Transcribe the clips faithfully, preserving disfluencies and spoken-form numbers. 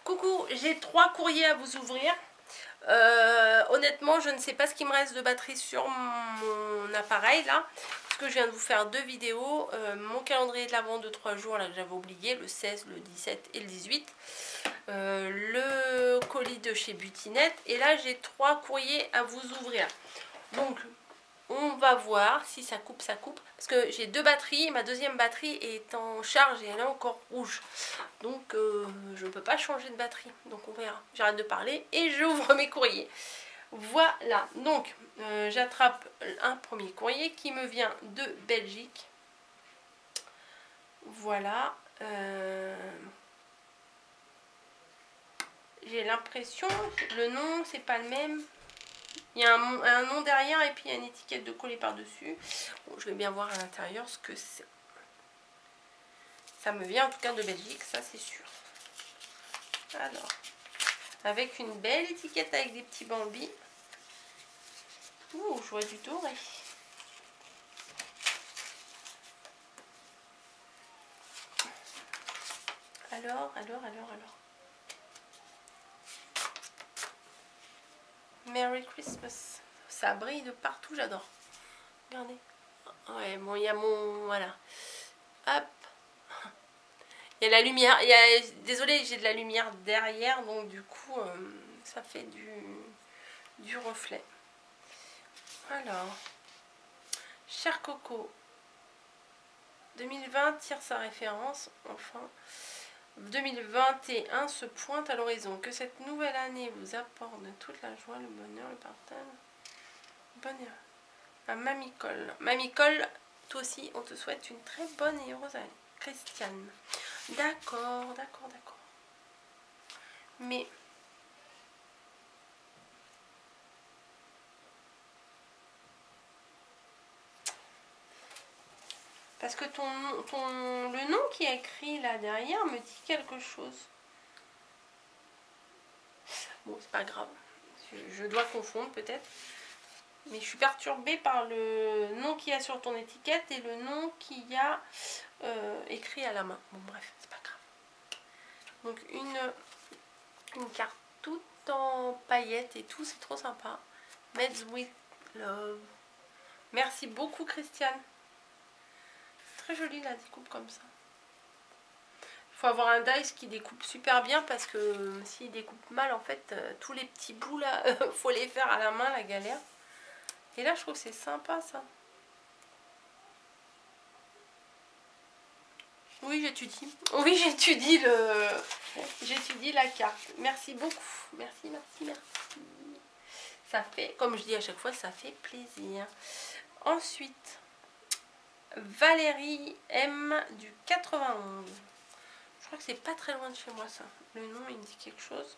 Coucou, j'ai trois courriers à vous ouvrir. Euh, honnêtement, je ne sais pas ce qui me reste de batterie sur mon appareil là, parce que je viens de vous faire deux vidéos. Euh, mon calendrier de l'avant de trois jours là que j'avais oublié, le seize, le dix-sept et le dix-huit. Euh, le colis de chez Butinette. Et là, j'ai trois courriers à vous ouvrir. Donc, on va voir si ça coupe, ça coupe. Parce que j'ai deux batteries. Ma deuxième batterie est en charge et elle est encore rouge. Donc, euh, je ne peux pas changer de batterie. Donc, on verra. J'arrête de parler et j'ouvre mes courriers. Voilà. Donc, euh, j'attrape un premier courrier qui me vient de Belgique. Voilà. Euh... J'ai l'impression, le nom, c'est pas le même. Il y a un, un nom derrière et puis il y a une étiquette de coller par-dessus. Bon, je vais bien voir à l'intérieur ce que c'est. Ça me vient en tout cas de Belgique, ça c'est sûr. Alors, avec une belle étiquette avec des petits bambis. Ouh, je vois du doré. Alors, alors, alors, alors. Merry Christmas. Ça brille de partout, j'adore. Regardez. Ouais, bon, il y a mon... Voilà. Hop. Il y a la lumière. Il y a, désolée, j'ai de la lumière derrière, donc du coup, euh, ça fait du, du reflet. Alors. Cher Coco. deux mille vingt tire sa référence. Enfin. deux mille vingt et un se pointe à l'horizon. Que cette nouvelle année vous apporte toute la joie, le bonheur, le partage. Bonheur. À Mamie Cole. Mamie Cole, toi aussi, on te souhaite une très bonne et heureuse année. Christiane. D'accord, d'accord, d'accord. Mais... Parce que ton, ton, le nom qui est écrit là derrière me dit quelque chose. Bon, c'est pas grave. Je, je dois confondre peut-être. Mais je suis perturbée par le nom qu'il y a sur ton étiquette et le nom qu'il y a euh, écrit à la main. Bon, bref, c'est pas grave. Donc, une, une carte toute en paillettes et tout, c'est trop sympa. Made with love. Merci beaucoup, Christiane. Très joli la découpe comme ça. Il faut avoir un dice qui découpe super bien parce que euh, s'il découpe mal, en fait, euh, tous les petits bouts là, il faut les faire à la main, la galère. Et là, je trouve que c'est sympa ça. Oui, j'étudie. Oui, j'étudie le... J'étudie la carte. Merci beaucoup. Merci, merci, merci. Ça fait, comme je dis à chaque fois, ça fait plaisir. Ensuite, Valérie M du quatre-vingt-onze. Je crois que c'est pas très loin de chez moi ça. Le nom, il me dit quelque chose.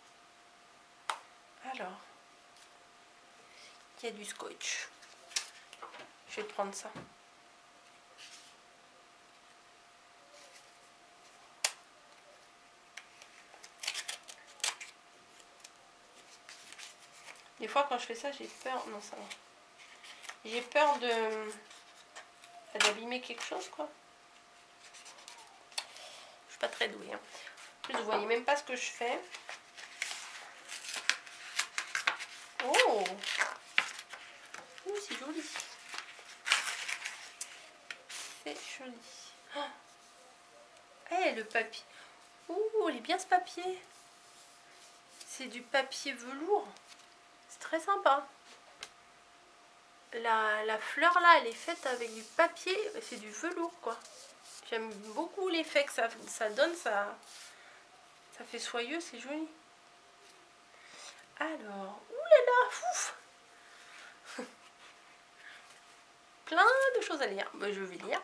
Alors, il y a du scotch. Je vais prendre ça. Des fois, quand je fais ça, j'ai peur. Non, ça va. J'ai peur de d'abîmer quelque chose, quoi. Je suis pas très douée. Hein. En plus, vous voyez même pas ce que je fais. Oh, oh c'est joli. C'est joli. Oh. Eh, le papier. Oh, il est bien ce papier. C'est du papier velours. C'est très sympa. La, la fleur là, elle est faite avec du papier. C'est du velours, quoi. J'aime beaucoup l'effet que ça, ça donne. Ça, ça fait soyeux, c'est joli. Alors, oulala, ouf. Plein de choses à lire. Ben, je vais lire.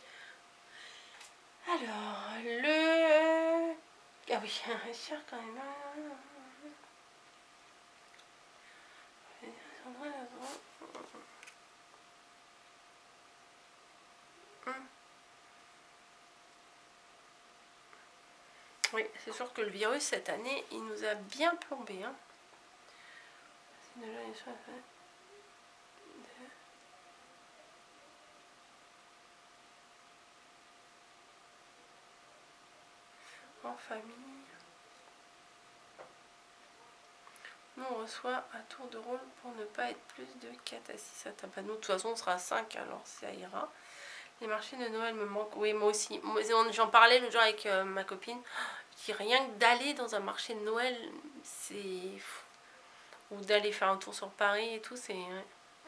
Alors, le... Ah oui, cher quand même. Oui, c'est sûr que le virus, cette année, il nous a bien plombé. Hein. En famille. Nous on reçoit à tour de rôle pour ne pas être plus de quatre à six à table. Nous de toute façon on sera à cinq, alors ça ira. Les marchés de Noël me manquent. Oui, moi aussi. J'en parlais le jour avec euh, ma copine. Je dis rien que d'aller dans un marché de Noël, c'est... Ou d'aller faire un tour sur Paris et tout, c'est... Ouais.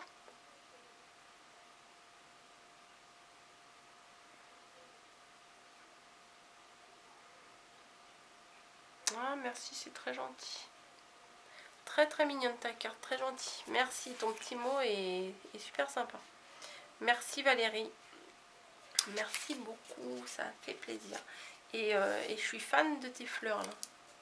Ah, merci, c'est très gentil. Très très mignonne ta carte, très gentil. Merci, ton petit mot est, est super sympa. Merci Valérie. Merci beaucoup, ça fait plaisir. Et, euh, et je suis fan de tes fleurs là.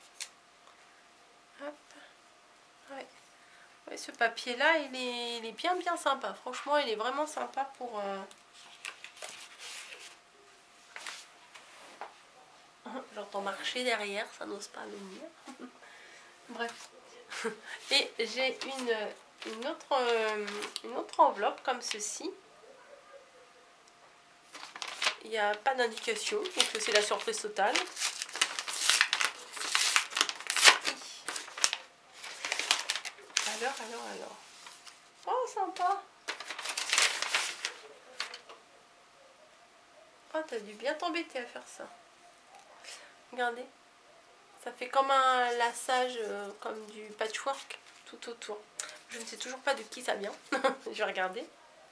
Hop. Ouais. Ouais, ce papier là, il est, il est bien bien sympa. Franchement, il est vraiment sympa pour... Euh... J'entends marcher derrière, ça n'ose pas venir. Bref. Et j'ai une, une, autre, euh, une autre enveloppe comme ceci. Il n'y a pas d'indication, donc c'est la surprise totale. Alors, alors, alors. Oh, sympa. Oh, t'as dû bien t'embêter à faire ça. Regardez. Ça fait comme un lassage, euh, comme du patchwork tout autour. Je ne sais toujours pas de qui ça vient. Je vais regarder.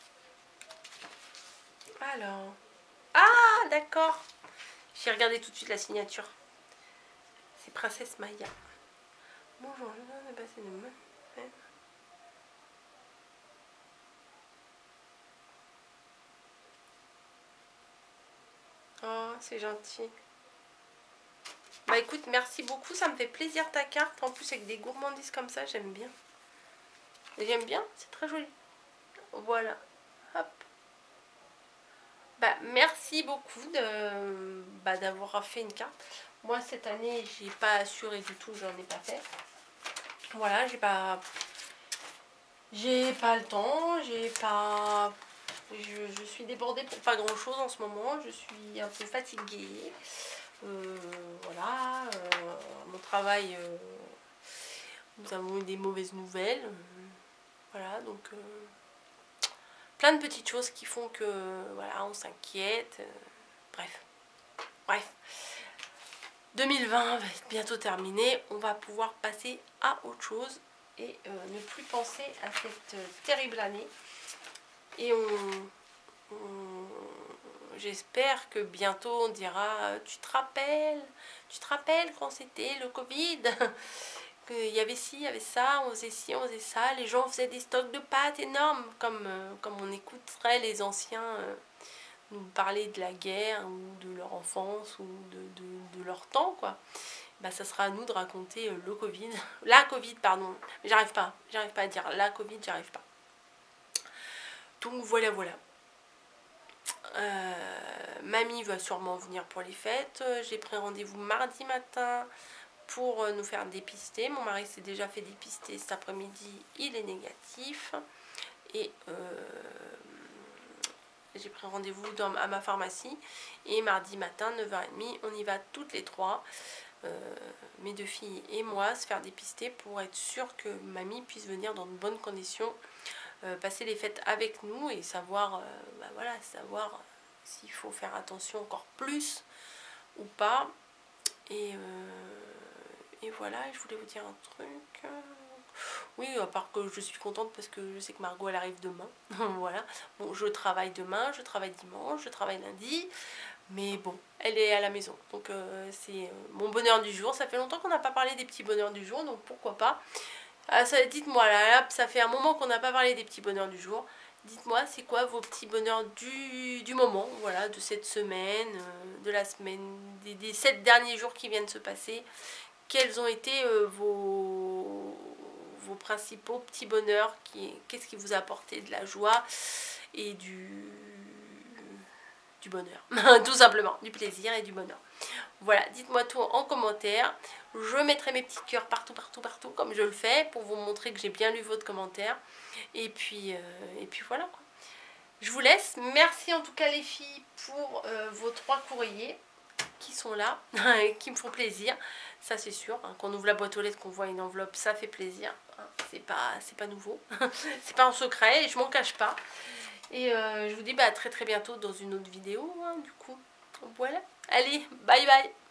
Alors. Ah, d'accord. J'ai regardé tout de suite la signature. C'est Princesse Maya. Bonjour, je viens de passer de bonnes fêtes. Oh, c'est gentil. Bah écoute, merci beaucoup, ça me fait plaisir ta carte. En plus avec des gourmandises comme ça, j'aime bien. J'aime bien, c'est très joli. Voilà. Hop. Bah merci beaucoup de bah, d'avoir fait une carte. Moi cette année, j'ai pas assuré du tout, j'en ai pas fait. Voilà, j'ai pas j'ai pas le temps, j'ai pas je, je suis débordée pour pas grand chose en ce moment, je suis un peu fatiguée. Euh, voilà, euh, mon travail, euh, nous avons eu des mauvaises nouvelles, euh, voilà, donc euh, plein de petites choses qui font que, voilà, on s'inquiète, euh, bref, bref, deux mille vingt va être bientôt terminé, on va pouvoir passer à autre chose et euh, ne plus penser à cette euh, terrible année, et on... on j'espère que bientôt on dira tu te rappelles, tu te rappelles quand c'était le Covid, qu'il y avait ci, il y avait ça, on faisait ci, on faisait ça, les gens faisaient des stocks de pâtes énormes, comme, euh, comme on écouterait les anciens euh, nous parler de la guerre ou de leur enfance ou de, de, de leur temps, quoi. Bah, ça sera à nous de raconter euh, le Covid, la Covid, pardon, j'arrive pas, j'arrive pas à dire la Covid, j'arrive pas. Donc voilà, voilà. Euh, mamie va sûrement venir pour les fêtes. J'ai pris rendez-vous mardi matin pour nous faire dépister. Mon mari s'est déjà fait dépister cet après-midi, il est négatif. Et euh, j'ai pris rendez-vous à ma pharmacie. Et mardi matin, neuf heures trente, on y va toutes les trois, euh, mes deux filles et moi, se faire dépister pour être sûr que mamie puisse venir dans de bonnes conditions. Euh, passer les fêtes avec nous et savoir, euh, bah voilà, savoir s'il faut faire attention encore plus ou pas. Et, euh, et voilà, je voulais vous dire un truc. Oui, à part que je suis contente parce que je sais que Margot elle arrive demain. Voilà. Bon, je travaille demain, je travaille dimanche, je travaille lundi. Mais bon, elle est à la maison. Donc euh, c'est mon bonheur du jour. Ça fait longtemps qu'on n'a pas parlé des petits bonheurs du jour, donc pourquoi pas. Ah, dites-moi, là, là, ça fait un moment qu'on n'a pas parlé des petits bonheurs du jour. Dites-moi, c'est quoi vos petits bonheurs du, du moment, voilà, de cette semaine, euh, de la semaine, des, des sept derniers jours qui viennent de se passer. Quels ont été euh, vos, vos principaux petits bonheurs? Qu'est-ce qui vous a apporté de la joie et du, du bonheur? Tout simplement, du plaisir et du bonheur. Voilà, dites-moi tout en commentaire. Je mettrai mes petits cœurs partout, partout, partout, comme je le fais, pour vous montrer que j'ai bien lu votre commentaire. Et puis, euh, et puis voilà, quoi. Je vous laisse. Merci en tout cas les filles pour euh, vos trois courriers. qui sont là, qui me font plaisir. Ça c'est sûr, hein, quand on ouvre la boîte aux lettres, qu'on voit une enveloppe, ça fait plaisir. Hein, c'est pas, c'est pas nouveau, c'est pas en secret, et je m'en cache pas. Et euh, je vous dis bah, à très très bientôt dans une autre vidéo, hein, du coup. Voilà, allez, bye bye.